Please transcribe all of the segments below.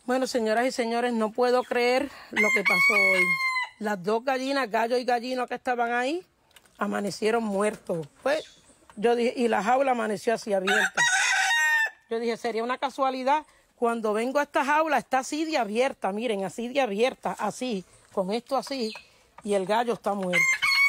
Bueno, señoras y señores, no puedo creer lo que pasó hoy. Las dos gallinas, gallo y gallino que estaban ahí, amanecieron muertos. Pues yo dije, y la jaula amaneció así abierta. Yo dije, sería una casualidad. Cuando vengo a esta jaula está así de abierta, miren, así de abierta, así, con esto así, y el gallo está muerto.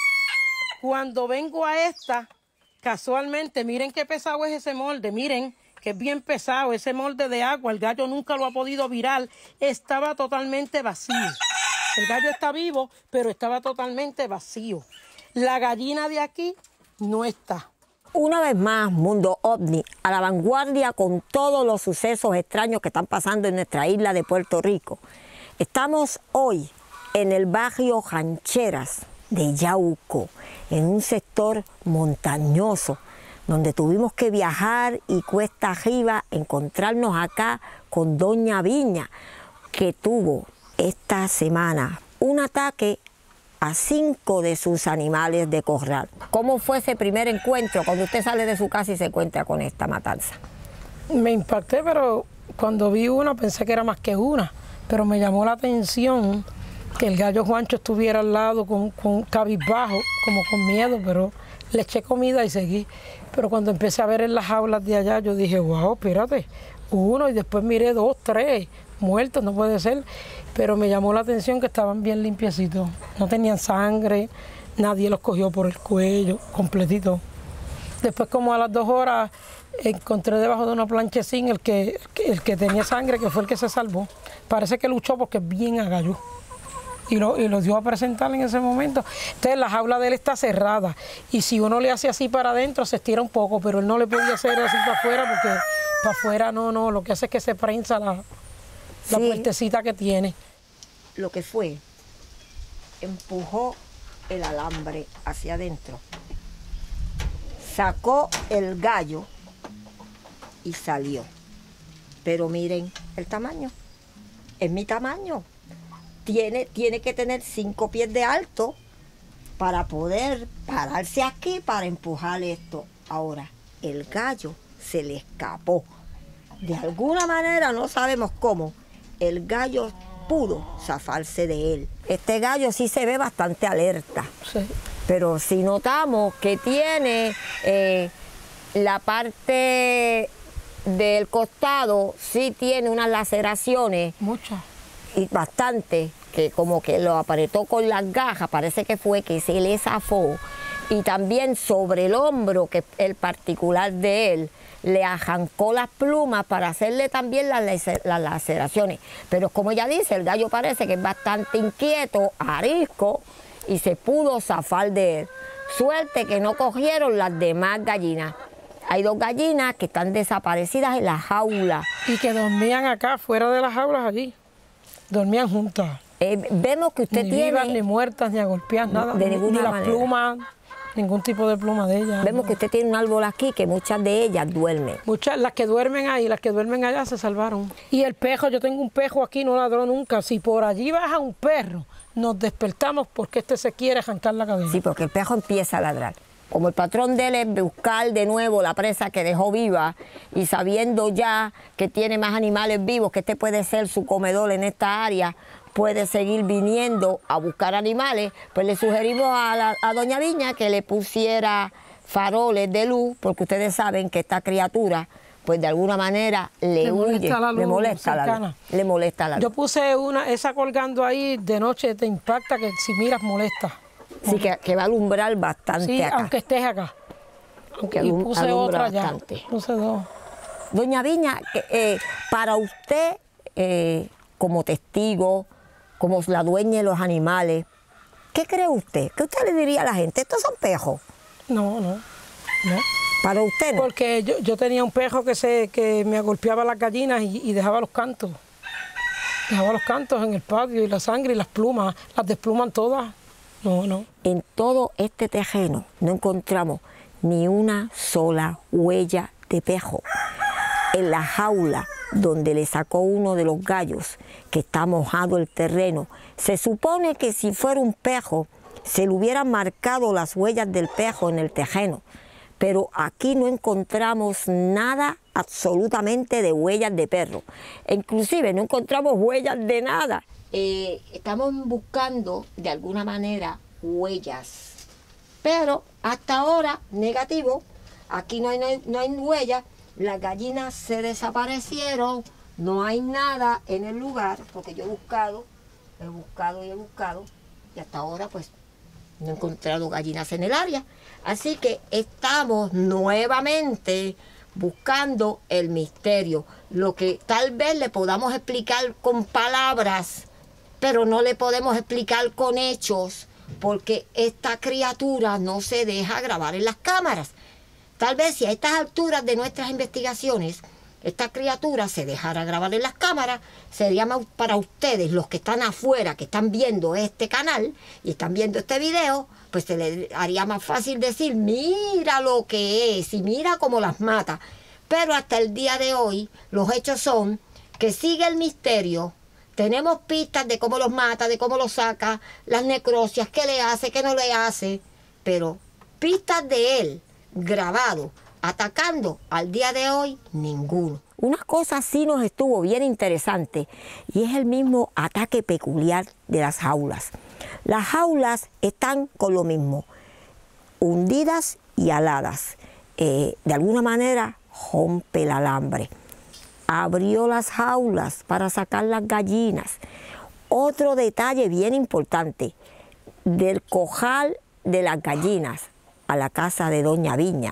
Cuando vengo a esta, casualmente, miren qué pesado es ese molde, miren, que es bien pesado, ese molde de agua, el gallo nunca lo ha podido virar, estaba totalmente vacío. El gallo está vivo, pero estaba totalmente vacío. La gallina de aquí no está. Una vez más, Mundo OVNI, a la vanguardia con todos los sucesos extraños que están pasando en nuestra isla de Puerto Rico. Estamos hoy en el barrio Rancheras de Yauco, en un sector montañoso, donde tuvimos que viajar y cuesta arriba encontrarnos acá con Doña Viña, que tuvo esta semana un ataque a 5 de sus animales de corral. ¿Cómo fue ese primer encuentro cuando usted sale de su casa y se encuentra con esta matanza? Me impacté, pero cuando vi una pensé que era más que una, pero me llamó la atención que el gallo Juancho estuviera al lado con cabizbajo, como con miedo, pero le eché comida y seguí. Pero cuando empecé a ver en las jaulas de allá, yo dije, wow, espérate, uno, y después miré 2, 3 muertos, no puede ser. Pero me llamó la atención que estaban bien limpiecitos, no tenían sangre, nadie los cogió por el cuello, completito. Después, como a las 2 horas, encontré debajo de una planchecín el que tenía sangre, que fue el que se salvó. Parece que luchó porque es bien agallo. Y lo dio a presentar en ese momento. Entonces la jaula de él está cerrada y si uno le hace así para adentro se estira un poco, pero él no le podía hacer así para afuera porque para afuera no, lo que hace es que se prensa la puertecita que tiene. Lo que fue, empujó el alambre hacia adentro, sacó el gallo y salió. Pero miren el tamaño, es mi tamaño. Tiene que tener 5 pies de alto para poder pararse aquí para empujar esto. Ahora, el gallo se le escapó. De alguna manera, no sabemos cómo, el gallo pudo zafarse de él. Este gallo sí se ve bastante alerta. Sí. Pero si notamos que tiene la parte del costado, sí tiene unas laceraciones. Muchas. Y bastante, que como que lo apretó con las garras, parece que fue que se le zafó. Y también sobre el hombro, que es el particular de él, le arrancó las plumas para hacerle también las laceraciones. Pero como ella dice, el gallo parece que es bastante inquieto, arisco, y se pudo zafar de él. Suerte que no cogieron las demás gallinas. Hay 2 gallinas que están desaparecidas en la jaula. Y que dormían acá, fuera de las jaulas allí. Dormían juntas. Vemos que usted ni tiene... vivas, ni muertas, ni agolpeadas, nada. De ninguna ni las manera. plumas, ningún tipo de pluma de ellas. Vemos que usted tiene un árbol aquí que muchas de ellas duermen. Muchas, las que duermen ahí, las que duermen allá se salvaron. Y el pejo, yo tengo un pejo aquí, no ladró nunca. Si por allí baja un perro, nos despertamos porque este se quiere arrancar la cabeza. Sí, porque el pejo empieza a ladrar. Como el patrón de él es buscar de nuevo la presa que dejó viva y sabiendo ya que tiene más animales vivos, que este puede ser su comedor en esta área, puede seguir viniendo a buscar animales, pues le sugerimos a Doña Viña que le pusiera faroles de luz, porque ustedes saben que esta criatura, pues de alguna manera le huye, le molesta la luz. Yo puse esa colgando ahí de noche, te impacta, que si miras molesta. Sí, que va a alumbrar bastante sí, acá. aunque estés acá. Y puse otra ya, puse 2. Doña Viña, para usted, como testigo, como la dueña de los animales, ¿qué cree usted? ¿Qué usted le diría a la gente? ¿Estos son pejos? No. ¿Para usted no? Porque yo tenía un pejo que me agolpeaba las gallinas y dejaba los cantos. Dejaba los cantos en el patio y la sangre y las plumas, las despluman todas. No. En todo este terreno no encontramos ni una sola huella de pejo. En la jaula donde le sacó uno de los gallos, que está mojado el terreno, se supone que si fuera un pejo, se le hubieran marcado las huellas del pejo en el terreno. Pero aquí no encontramos nada absolutamente de huellas de perro. Inclusive no encontramos huellas de nada. Estamos buscando de alguna manera huellas, pero hasta ahora negativo. Aquí no hay huellas. Las gallinas se desaparecieron, no hay nada en el lugar, porque yo he buscado y hasta ahora pues no he encontrado gallinas en el área. Así que estamos nuevamente buscando el misterio, lo que tal vez le podamos explicar con palabras, pero no le podemos explicar con hechos, porque esta criatura no se deja grabar en las cámaras. Tal vez si a estas alturas de nuestras investigaciones esta criatura se dejara grabar en las cámaras, sería más para ustedes, los que están afuera, que están viendo este canal y están viendo este video, pues se les haría más fácil decir, mira lo que es y mira cómo las mata. Pero hasta el día de hoy, los hechos son que sigue el misterio. Tenemos pistas de cómo los mata, de cómo los saca, las necrosias, qué le hace, qué no le hace, pero pistas de él grabado atacando al día de hoy, ninguno. Una cosa sí nos estuvo bien interesante y es el mismo ataque peculiar de las jaulas. Las jaulas están con lo mismo, hundidas y aladas. De alguna manera rompe el alambre. Abrió las jaulas para sacar las gallinas. Otro detalle bien importante, del corral de las gallinas a la casa de Doña Viña,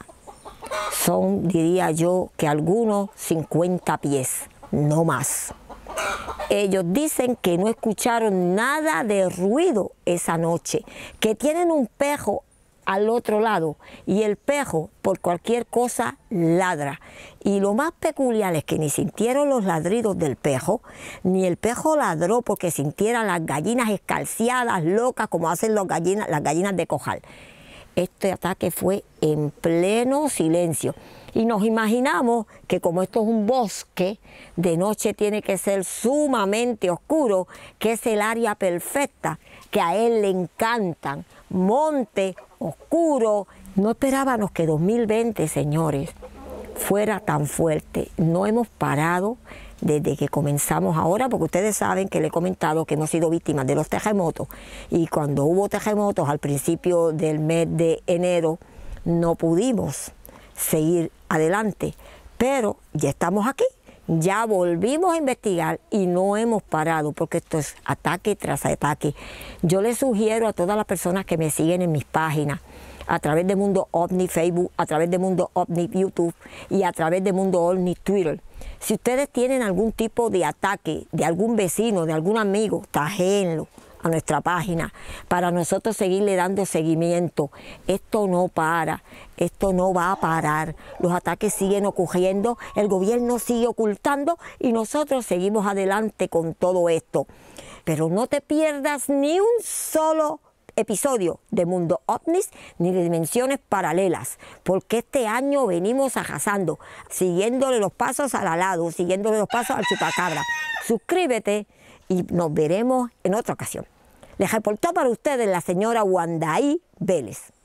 son, diría yo, que algunos 50 pies, no más. Ellos dicen que no escucharon nada de ruido esa noche, que tienen un perro al otro lado y el perro por cualquier cosa ladra. Y lo más peculiar es que ni sintieron los ladridos del perro, ni el perro ladró porque sintieran las gallinas escarciadas, locas, como hacen las gallinas de corral. Este ataque fue en pleno silencio y nos imaginamos que como esto es un bosque, de noche tiene que ser sumamente oscuro, que es el área perfecta, que a él le encantan, monte, oscuro. No esperábamos que 2020, señores, fuera tan fuerte. No hemos parado desde que comenzamos ahora, porque ustedes saben que les he comentado que hemos sido víctimas de los terremotos y cuando hubo terremotos al principio del mes de enero no pudimos seguir adelante, pero ya estamos aquí, ya volvimos a investigar y no hemos parado porque esto es ataque tras ataque. Yo les sugiero a todas las personas que me siguen en mis páginas, a través de Mundo OVNI Facebook, a través de Mundo OVNI YouTube y a través de Mundo OVNI Twitter. Si ustedes tienen algún tipo de ataque de algún vecino, de algún amigo, tajéenlo a nuestra página para nosotros seguirle dando seguimiento. Esto no para, esto no va a parar. Los ataques siguen ocurriendo, el gobierno sigue ocultando y nosotros seguimos adelante con todo esto. Pero no te pierdas ni un solo episodio de Mundo OVNIs ni de Dimensiones Paralelas, porque este año venimos arrasando, siguiéndole los pasos al alado, siguiéndole los pasos al chupacabra. Suscríbete y nos veremos en otra ocasión. Les reportó para ustedes la señora Wandaí Vélez.